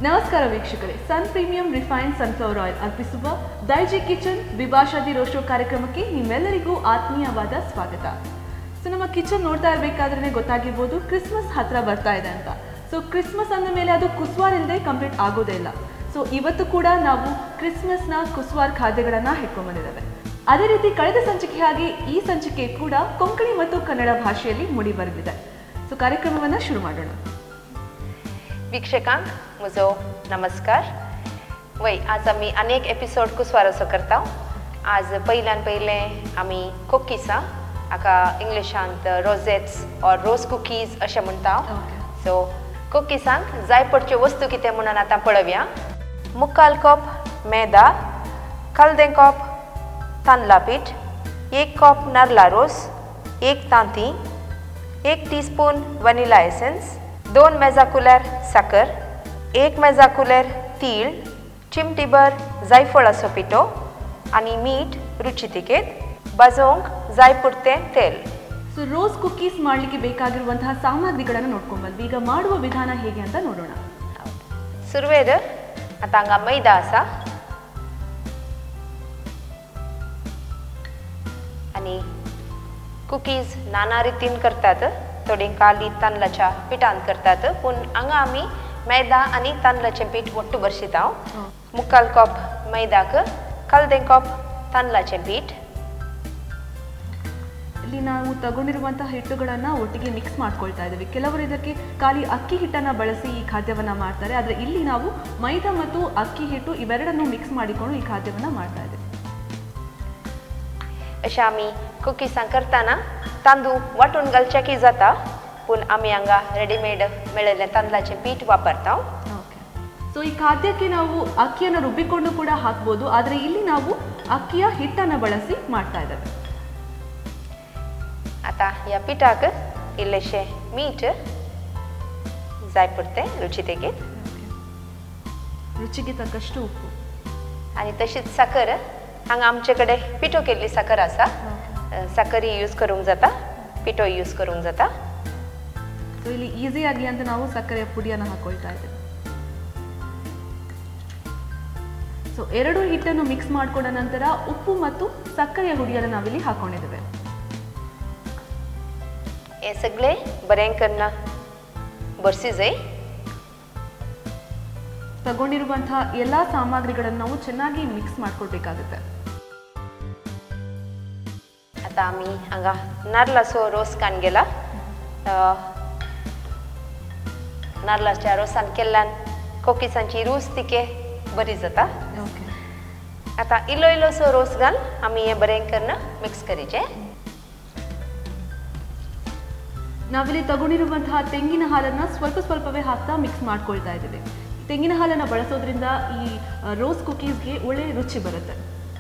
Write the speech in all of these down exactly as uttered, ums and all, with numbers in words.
ನಮಸ್ಕಾರ ವೀಕ್ಷಕರೇ, sun premium refined sunflower oil ಅರ್ಪಿಸುವ ದೈಜಿ ಕಿಚನ್ ವಿಭಾಷಾದಿ ರೋಶೋ ಕಾರ್ಯಕ್ರಮಕ್ಕೆ ನಿಮ್ಮೆಲ್ಲರಿಗೂ ಆತ್ಮೀಯವಾದ ಸ್ವಾಗತ. ಸೊ ನಮ್ಮ ಕಿಚನ್ ನೋಡ್ತಾ ಇರಬೇಕಾದ್ರೆ ಗೊತ್ತಾಗಿರ್ಬೋದು ಕ್ರಿಸ್ಮಸ್ ಹತ್ರ ಬರ್ತಾ ಇದೆ ಅಂತ. ಸೊ ಕ್ರಿಸ್ಮಸ್ ಅಂದ ಮೇಲೆ ಅದು ಕುಸ್ವಾರ್ ಇಲ್ಲದೆ ಕಂಪ್ಲೀಟ್ ಆಗೋದೇ ಇಲ್ಲ. ಸೊ ಇವತ್ತು ಕೂಡ ನಾವು ಕ್ರಿಸ್ಮಸ್ನ ಕುಸ್ವಾರ್ ಖಾದ್ಯಗಳನ್ನು ಹಿಡ್ಕೊಂಡ್ಬಂದಿದ್ದೇವೆ. ಅದೇ ರೀತಿ ಕಳೆದ ಸಂಚಿಕೆ ಹಾಗೆ ಈ ಸಂಚಿಕೆ ಕೂಡ ಕೊಂಕಣಿ ಮತ್ತು ಕನ್ನಡ ಭಾಷೆಯಲ್ಲಿ ಮೂಡಿ ಬರೆದಿದೆ. ಸೊ ಕಾರ್ಯಕ್ರಮವನ್ನು ಶುರು ಮಾಡೋಣ. वीक्षकांक मुझो नमस्कार. वय आज आम्ही अनेक एपिसोड कुस्वाराचो करता. आज पहिल्यान पहिले आम्ही कुकीसा हाका इंग्लिशांत रोजेट्स और रोज कुकीज अशें म्हणटा. सो कुकीसांक जाय पडच्यो वस्तू कितें म्हणून आतां पळोवया. मुक्काल कप मैदा, कलदें कप तांदळा पीठ, एक कप नारळा रोस, एक तांती, एक टीस्पून वनिला एसेन्स, दोन मेजाकुलर साखर, एक मेजाकुलर तीळ, चिमटीभर जायफळाचो पिठो आणि मीठ रुचितिकेत, भाजोंक जाय पुरते तेल. ಸೊ ರೋಸ್ ಕುಕೀಸ್ ಮಾಡಲಿಕ್ಕೆ ಬೇಕಾಗಿರುವಂತಹ ಸಾಮಗ್ರಿಗಳನ್ನು ನೋಡ್ಕೊಂಡು ಬಂದ್ವಿ. ಈಗ ಮಾಡುವ ವಿಧಾನ ಹೇಗೆ ಅಂತ ನೋಡೋಣ. सुरवेर आतां हांगा मैदा आसा आनी कुकीज नाना रितीन करतात. थोडी काली तांदळाच्या पिठान करतात, पूण हांगा आमी मैदा आनी तांदळाचें पीठ ಒಟ್ಟು ಬರ್ಸಿತಾವ್. ಮುಕ್ಕಾಲು ಕಪ್ ಮೈದಾಕ್ಕೆ ಕಲ್ದೆ ಕಪ್ ತಾಂದಳಾಚೆ ಪೀಠ. ಇಲ್ಲಿ ನಾವು ತಗೊಂಡಿರುವಂತಹ ಹಿಟ್ಟುಗಳನ್ನು ಒಟ್ಟಿಗೆ ಮಿಕ್ಸ್ ಮಾಡ್ಕೊಳ್ತಾ ಇದ್ದೀವಿ. ಕೆಲವರು ಇದಕ್ಕೆ ಖಾಲಿ ಅಕ್ಕಿ ಹಿಟ್ಟನ್ನು ಬಳಸಿ ಈ ಖಾದ್ಯವನ್ನು ಮಾಡ್ತಾರೆ, ಆದರೆ ಇಲ್ಲಿ ನಾವು ಮೈದಾ ಮತ್ತು ಅಕ್ಕಿ ಹಿಟ್ಟು ಇವೆರಡನ್ನು ಮಿಕ್ಸ್ ಮಾಡಿಕೊಂಡು ಈ ಖಾದ್ಯವನ್ನು ಮಾಡ್ತಾ ಇದ್ದೀವಿ. अशें आमी कुकीसां करतना तांदूळ वांटून घालचे की जाता, पूण आमी हांगा रेडीमेड मेळिल्लें तांदळाचें पीठ वापरता. ಓಕೆ. ಸೊ ಈ ಖಾದ್ಯಕ್ಕೆ ನಾವು ಅಕ್ಕಿಯನ್ನು ರುಬ್ಬಿಕೊಂಡು ಕೂಡ ಹಾಕ್ಬೋದು, ಆದರೆ ಇಲ್ಲಿ ನಾವು ಅಕ್ಕಿಯ ಹಿಟ್ಟನ್ನು ಬಳಸಿ ಮಾಡ್ತಾ ಇದ್ದೇವೆ. आता ह्या पिठाक इल्लेशें मीठ जाय पुरतें रुचितेगेत, ರುಚಿಗೆ ತಕ್ಕಷ್ಟು ಉಪ್ಪು आनी तशीच साखर. हांगा आमचे कडेन पिठो केल्ली साखर आसा. साखर यूज करूंक जाता, पिठो यूज करूंक जाता. ಸೊ ಇಲ್ಲಿ ಈಸಿ ಆಗಲಿ ಅಂತ ನಾವು ಸಕ್ಕರೆಯ ಪುಡಿಯನ್ನು ಹಾಕೊಳ್ತಾ ಇದ್ದೇವೆ. ಸೊ ಎರಡು ಹಿಟ್ಟನ್ನು ಮಿಕ್ಸ್ ಮಾಡ್ಕೊಂಡ ನಂತರ ಉಪ್ಪು ಮತ್ತು ಸಕ್ಕರೆಯ ಹುಡಿಯನ್ನು ನಾವಿಲ್ಲಿ ಹಾಕೊಂಡಿದ್ದೇವೆ. हे सगळे बरें करून भरसी जाय. ತಗೊಂಡಿರುವಂತಹ ಎಲ್ಲ ಸಾಮಗ್ರಿಗಳನ್ನು ನಾವು ಚೆನ್ನಾಗಿ ಮಿಕ್ಸ್ ಮಾಡ್ಕೊಳ್ಬೇಕಾಗುತ್ತೆ. आता आमी हांगा नारळाचो रोस कान गेला. नारळाच्या रोसान केल्ल्यान कुकीसांची रूच तिके बरी जाता. ओके. आता इल्लो इल्लोसो रोस घाल आमी हे बरें करून मिक्स करीचे. ನಾವಿಲ್ಲಿ ತಗೊಂಡಿರುವಂತಹ ತೆಂಗಿನ ಹಾಲನ್ನು ಸ್ವಲ್ಪ ಸ್ವಲ್ಪವೇ ಹಾಕ್ತಾ ಮಿಕ್ಸ್ ಮಾಡ್ಕೊಳ್ತಾ ಇದ್ದೇವೆ. ತೆಂಗಿನ ಹಾಲನ್ನು ಬಳಸೋದ್ರಿಂದ ಈ ರೋಸ್ ಕುಕೀಸ್ಗೆ ಒಳ್ಳೆ ರುಚಿ ಬರುತ್ತೆ.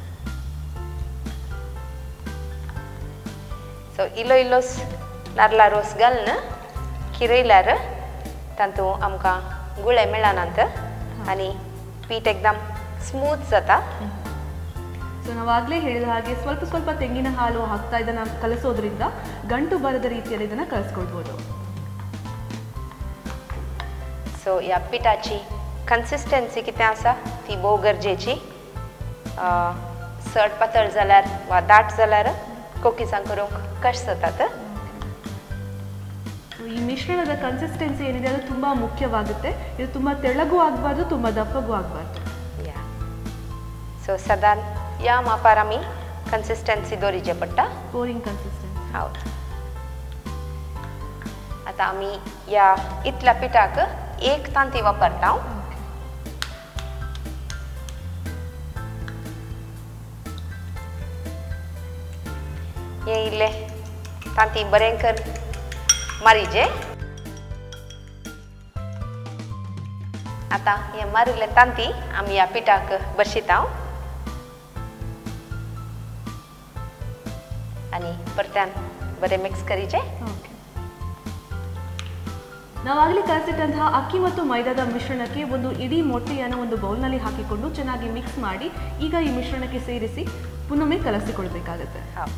सो इल्लो इल्लोस नारळा रोस घालून किरयल्यार तातूंत आमकां गुळे मेळनात आनी पीठ एकदम स्मूथ जाता. ಸೊ ನಾವಾಗಲೇ ಹೇಳಿದ ಹಾಗೆ ಸ್ವಲ್ಪ ಸ್ವಲ್ಪ ತೆಂಗಿನ ಹಾಲು ಹಾಕ್ತಾ ಇದನ್ನು ಕಲಸೋದ್ರಿಂದ ಗಂಟು ಬರದ ರೀತಿಯಲ್ಲಿ ಇದನ್ನು ಕಲಿಸ್ಕೊಳ್ಬೋದು. सो ह्या पिठाची कन्सिस्टन्सी कितें आसा ती भोव गरजेची. चड पातळ जाल्यार वा दाट जाल्यार कुकीसां करूंक कश्ट जातात. ಈ ಮಿಶ್ರಣದ ಕನ್ಸಿಸ್ಟೆನ್ಸಿ ಏನಿದೆ ಅದು ತುಂಬ ಮುಖ್ಯವಾಗುತ್ತೆ. ಇದು ತುಂಬ ತೆಳ್ಳಗೂ ಆಗಬಾರ್ದು, ತುಂಬ ದಪ್ಪಗೂ ಆಗಬಾರ್ದು. या सो सदान या मापार आमी कन्सिस्टन्सी दवरिचें पडटा. Pouring consistency. हय. आतां आमी ह्या इतल्या पिठाक एक तांती वापरता. हे इल्ले तांती बरें कर मारीचे. आतां हे मारिल्ले तांती आमी ह्या पिठाक बरशिता आनी परत्यान बरें मिक्स करीचे. ಓಕೆ. ನಾವಾಗಲೇ ಕಲಸಿಟ್ಟಂತಹ ಅಕ್ಕಿ ಮತ್ತು ಮೈದಾದ ಮಿಶ್ರಣಕ್ಕೆ ಒಂದು ಇಡೀ ಮೊಟ್ಟೆಯನ್ನು ಒಂದು ಬೌಲ್ನಲ್ಲಿ ಹಾಕಿಕೊಂಡು ಚೆನ್ನಾಗಿ ಮಿಕ್ಸ್ ಮಾಡಿ ಈಗ ಈ ಮಿಶ್ರಣಕ್ಕೆ ಸೇರಿಸಿ ಪುನೊಮ್ಮೆ ಕಲಸಿಕೊಳ್ಬೇಕಾಗುತ್ತೆ. हय.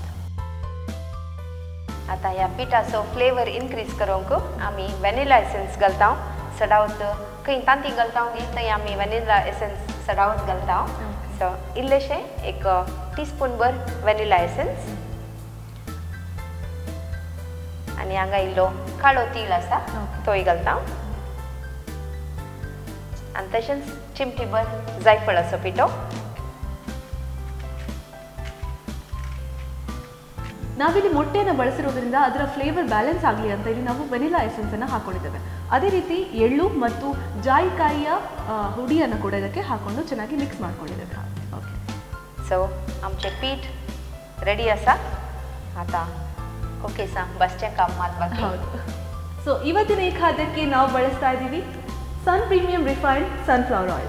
आता ह्या पिठाचो फ्लेवर इनक्रीज करूंक आमी वॅनिला एसेन्स घालता. सडावत खंय तांती घालता थंय आमी वॅनिला एसेन्स सडावत घालता सो इल्लेशें एक टीस्पून भर वॅनिला एसेन्स आनी हांगा इल्लो काळो तीळ आसा तोय घालता आनी तशेंच चिमटी भर जायफळाचो पिठो ನಾವಿಲ್ಲಿ ಮೊಟ್ಟೆಯನ್ನು ಬಳಸಿರೋದ್ರಿಂದ ಅದರ ಫ್ಲೇವರ್ ಬ್ಯಾಲೆನ್ಸ್ ಆಗಲಿ ಅಂತ ಇಲ್ಲಿ ನಾವು ವೆನಿಲಾ ಎಸೆನ್ಸನ್ನು ಹಾಕೊಂಡಿದ್ದೇವೆ. ಅದೇ ರೀತಿ ಎಳ್ಳು ಮತ್ತು ಜಾಯಿಕಾಯಿಯ ಹುಡಿಯನ್ನು ಕೂಡ ಇದಕ್ಕೆ ಹಾಕೊಂಡು ಚೆನ್ನಾಗಿ ಮಿಕ್ಸ್ ಮಾಡ್ಕೊಂಡಿದ್ದೇವೆ. ಓಕೆ, ಸೊ आमचे पीठ रेडी आसा. आता ओके सा बसचे काम ಮಾಡಬೇಕು. ಹೌದು. ಸೊ ಇವತ್ತಿನ ಈ ಖಾದ್ಯಕ್ಕೆ ನಾವು ಬಳಸ್ತಾ ಇದ್ದೀವಿ sun premium refined sunflower oil.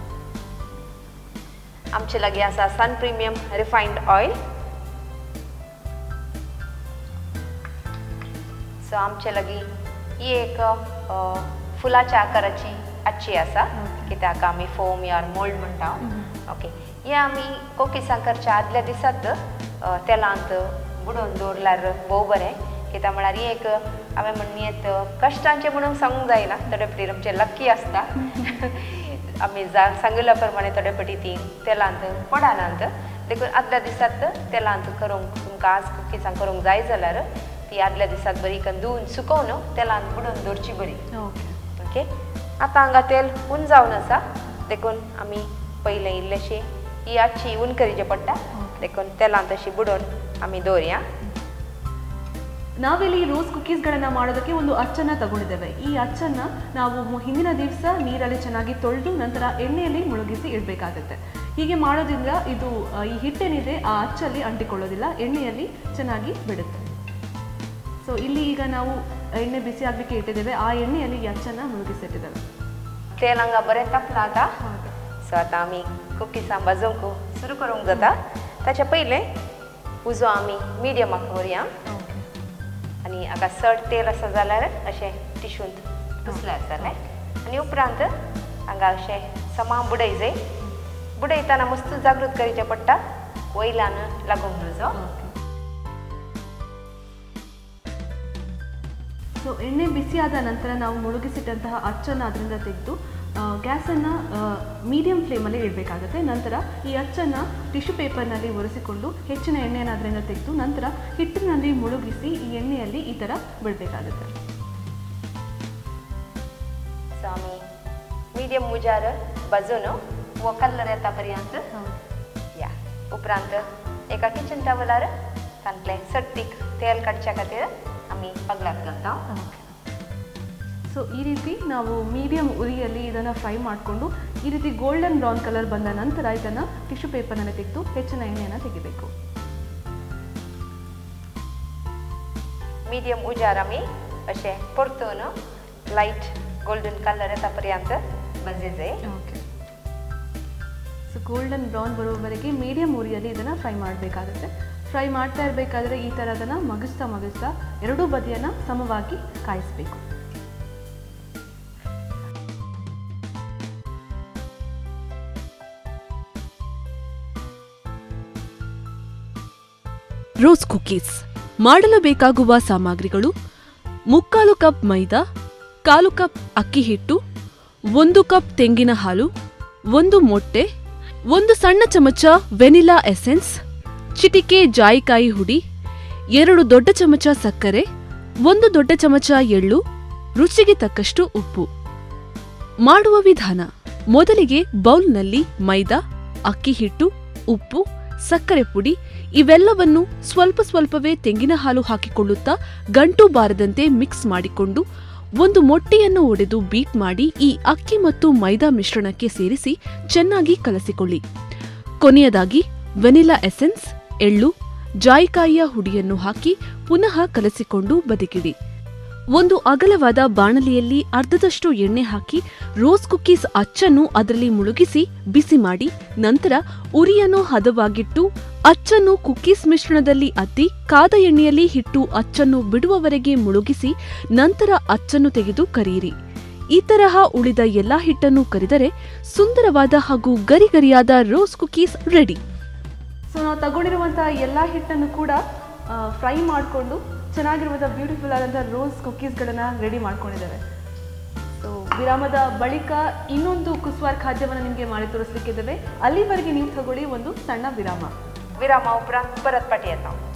आमचे लगे आसा sun premium refined oil. So आमचे लगी ही एक फुलाच्या आकाराची अच्छी आसा कित्याक आमी फोम या मोल्ड म्हणटा. ओके, हे आमी कोकिसां करच्या आदल्या दिसात तेलांत बुडोवन दवरल्यार भोव बरें. कित्याक म्हळ्यार ही एक हांवें म्हणीत कश्टांचे म्हणून सांगूंक जायना. थोडे फावटी आमचे लकी आसता आमी सांगिल्ल्या प्रमाणे थोडे फावटी ती तेलांत पडनात. देखून आदल्या दिसात तेलांत करूंक तुमकां आज कुकिसां करूंक जाय जाल्यार ती आदल्या दिसाक बरी करून धुवन सुकोवन तेलांत बुडोवन दवरची बरी. ओके, आतां हांगा तेल उन जावन आसा. देखून आमी पयलें इल्लेशी ही आजची उन करचें पडटा. देखून तेलांत अशी बुडोवन आमी दवरया. ನಾವಿಲ್ಲಿ ರೋಸ್ ಕುಕೀಸ್ಗಳನ್ನು ಮಾಡೋದಕ್ಕೆ ಒಂದು ಅಚ್ಚನ್ನು ತಗೊಂಡಿದ್ದೇವೆ. ಈ ಅಚ್ಚನ್ನು ನಾವು ಹಿಂದಿನ ದಿವಸ ನೀರಲ್ಲಿ ಚೆನ್ನಾಗಿ ತೊಳೆದು ನಂತರ ಎಣ್ಣೆಯಲ್ಲಿ ಮುಳುಗಿಸಿ ಇಡಬೇಕಾಗುತ್ತೆ. ಹೀಗೆ ಮಾಡೋದ್ರಿಂದ ಇದು ಈ ಹಿಟ್ಟೇನಿದೆ ಆ ಅಚ್ಚಲ್ಲಿ ಅಂಟಿಕೊಳ್ಳೋದಿಲ್ಲ, ಎಣ್ಣೆಯಲ್ಲಿ ಚೆನ್ನಾಗಿ ಬಿಡುತ್ತೆ. ಸೊ ಇಲ್ಲಿ ಈಗ ನಾವು ಎಣ್ಣೆ ಬಿಸಿ ಆಗಲಿಕ್ಕೆ ಇಟ್ಟಿದ್ದೇವೆ, ಆ ಎಣ್ಣೆಯಲ್ಲಿ ಈ ಅಚ್ಚನ್ನು ಮುಳುಗಿಸಿಟ್ಟಿದ್ದೇವೆ. तेल हांगा बरें तापलां आतां. सो आतां आमी कुकीसां भाजूंक सुरू करूंक जाता. ताच्या पयलें उजो आमी मिडियमाक दवरया आनी हाका चड तेल आसा जाल्यार अशें टिश्यूंत पुसल्यार जालें. आनी उपरांत हांगा अशें समान बुडय जाय. बुडयतना मस्त जागृत करचें पडटा वयल्यान लागूंक नजो. ಸೊ ಎಣ್ಣೆ ಬಿಸಿಯಾದ ನಂತರ ನಾವು ಮುಳುಗಿಸಿಟ್ಟಂತಹ ಅಚ್ಚನ್ನು ಅದರಿಂದ ತೆಗೆದು ಗ್ಯಾಸನ್ನು ಮೀಡಿಯಂ ಫ್ಲೇಮಲ್ಲಿ ಇಡಬೇಕಾಗುತ್ತೆ. ನಂತರ ಈ ಅಚ್ಚನ್ನು ಟಿಶ್ಯೂ ಪೇಪರ್ನಲ್ಲಿ ಒರೆಸಿಕೊಂಡು ಹೆಚ್ಚಿನ ಎಣ್ಣೆಯನ್ನು ಅದರಿಂದ ತೆಗೆದು ನಂತರ ಹಿಟ್ಟಿನಲ್ಲಿ ಮುಳುಗಿಸಿ ಈ ಎಣ್ಣೆಯಲ್ಲಿ ಈ ಥರ ಬಿಡಬೇಕಾಗುತ್ತೆ. ಸೊ आमी मिडियम उजार भाजून वो कलर येता पर्यंत या उपरांत एका किचन टॉवलार तांतलें सट्टीक तेल काडच्या खातीर आमी पगलाक घालता. ಸೊ ಈ ರೀತಿ ನಾವು ಮೀಡಿಯಂ ಉರಿಯಲ್ಲಿ ಇದನ್ನು ಫ್ರೈ ಮಾಡಿಕೊಂಡು ಈ ರೀತಿ ಗೋಲ್ಡನ್ ಬ್ರೌನ್ ಕಲರ್ ಬಂದ ನಂತರ ಇದನ್ನು ಟಿಶ್ಯೂ ಪೇಪರ್ನಲ್ಲಿ ತೆಗೆದು ಹೆಚ್ಚಿನ ಎಣ್ಣೆಯನ್ನು ತೆಗಿಬೇಕು. मिडियम उजार आमी अशें परतून लायट गोल्डन कलर येता पर्यंत भाजयें. ಓಕೆ, ಸೊ ಗೋಲ್ಡನ್ ಬ್ರೌನ್ ಬರೋವರೆಗೆ ಮೀಡಿಯಂ ಉರಿಯಲ್ಲಿ ಇದನ್ನು ಫ್ರೈ ಮಾಡಬೇಕಾಗುತ್ತೆ. ಫ್ರೈ ಮಾಡ್ತಾ ಇರಬೇಕಾದ್ರೆ ಈ ಥರ ಅದನ್ನು ಮಗಿಸ್ತಾ ಮಗಿಸ್ತಾ ಎರಡೂ ಬದಿಯನ್ನು ಸಮವಾಗಿ ಕಾಯಿಸಬೇಕು. ರೋಸ್ ಕುಕೀಸ್ ಮಾಡಲು ಬೇಕಾಗುವ ಸಾಮಗ್ರಿಗಳು: ಮುಕ್ಕಾಲು ಕಪ್ ಮೈದಾ, ಕಾಲು ಕಪ್ ಅಕ್ಕಿ ಹಿಟ್ಟು, ಒಂದು ಕಪ್ ತೆಂಗಿನ ಹಾಲು, ಒಂದು ಮೊಟ್ಟೆ, ಒಂದು ಸಣ್ಣ ಚಮಚ ವೆನಿಲಾ ಎಸೆನ್ಸ್, ಚಿಟಿಕೆ ಜಾಯಿಕಾಯಿ ಹುಡಿ, ಎರಡು ದೊಡ್ಡ ಚಮಚ ಸಕ್ಕರೆ, ಒಂದು ದೊಡ್ಡ ಚಮಚ ಎಳ್ಳು, ರುಚಿಗೆ ತಕ್ಕಷ್ಟು ಉಪ್ಪು. ಮಾಡುವ ವಿಧಾನ: ಮೊದಲಿಗೆ ಬೌಲ್ನಲ್ಲಿ ಮೈದಾ, ಅಕ್ಕಿ ಹಿಟ್ಟು, ಉಪ್ಪು, ಸಕ್ಕರೆ ಪುಡಿ ಇವೆಲ್ಲವನ್ನು ಸ್ವಲ್ಪ ಸ್ವಲ್ಪವೇ ತೆಂಗಿನ ಹಾಲು ಹಾಕಿಕೊಳ್ಳುತ್ತಾ ಗಂಟು ಬಾರದಂತೆ ಮಿಕ್ಸ್ ಮಾಡಿಕೊಂಡು ಒಂದು ಮೊಟ್ಟೆಯನ್ನು ಒಡೆದು ಬೀಟ್ ಮಾಡಿ ಈ ಅಕ್ಕಿ ಮತ್ತು ಮೈದಾ ಮಿಶ್ರಣಕ್ಕೆ ಸೇರಿಸಿ ಚೆನ್ನಾಗಿ ಕಲಸಿಕೊಳ್ಳಿ. ಕೊನೆಯದಾಗಿ ವೆನಿಲಾ ಎಸೆನ್ಸ್, ಎಳ್ಳು, ಜಾಯಿಕಾಯಿಯ ಹುಡಿಯನ್ನು ಹಾಕಿ ಪುನಃ ಕಲಸಿಕೊಂಡು ಬದಿಗಿಡಿ. ಒಂದು ಅಗಲವಾದ ಬಾಣಲಿಯಲ್ಲಿ ಅರ್ಧದಷ್ಟು ಎಣ್ಣೆ ಹಾಕಿ ರೋಸ್ ಕುಕೀಸ್ ಅಚ್ಚನ್ನು ಅದರಲ್ಲಿ ಮುಳುಗಿಸಿ ಬಿಸಿ ಮಾಡಿ ನಂತರ ಉರಿಯನ್ನು ಹದವಾಗಿಟ್ಟು ಅಚ್ಚನ್ನು ಕುಕೀಸ್ ಮಿಶ್ರಣದಲ್ಲಿ ಅದ್ದಿ ಕಾದ ಎಣ್ಣೆಯಲ್ಲಿ ಹಿಟ್ಟು ಅಚ್ಚನ್ನು ಬಿಡುವವರೆಗೆ ಮುಳುಗಿಸಿ ನಂತರ ಅಚ್ಚನ್ನು ತೆಗೆದು ಕರಿಯಿರಿ. ಈ ತರಹ ಉಳಿದ ಎಲ್ಲಾ ಹಿಟ್ಟನ್ನು ಕರಿದರೆ ಸುಂದರವಾದ ಹಾಗೂ ಗರಿಗರಿಯಾದ ರೋಸ್ ಕುಕೀಸ್ ರೆಡಿ. ಸೊ ನಾವು ತಗೊಂಡಿರುವಂತಹ ಎಲ್ಲ ಹಿಟ್ಟನ್ನು ಕೂಡ ಫ್ರೈ ಮಾಡಿಕೊಂಡು ಚೆನ್ನಾಗಿರುವಂಥ ಬ್ಯೂಟಿಫುಲ್ ಆದಂಥ ರೋಸ್ ಕುಕೀಸ್ಗಳನ್ನು ರೆಡಿ ಮಾಡ್ಕೊಂಡಿದ್ದೇವೆ. ಸೊ ವಿರಾಮದ ಬಳಿಕ ಇನ್ನೊಂದು ಕುಸ್ವಾರ್ ಖಾದ್ಯವನ್ನು ನಿಮಗೆ ಮಾಡಿ ತೋರಿಸಲಿಕ್ಕಿದ್ದೇವೆ. ಅಲ್ಲಿವರೆಗೆ ನೀವು ತಗೊಳ್ಳಿ ಒಂದು ಸಣ್ಣ ವಿರಾಮ. ವಿರಾಮ ಉಪರಾಂತ್ ಪರತ್ ಪಟಿಯತ್ತ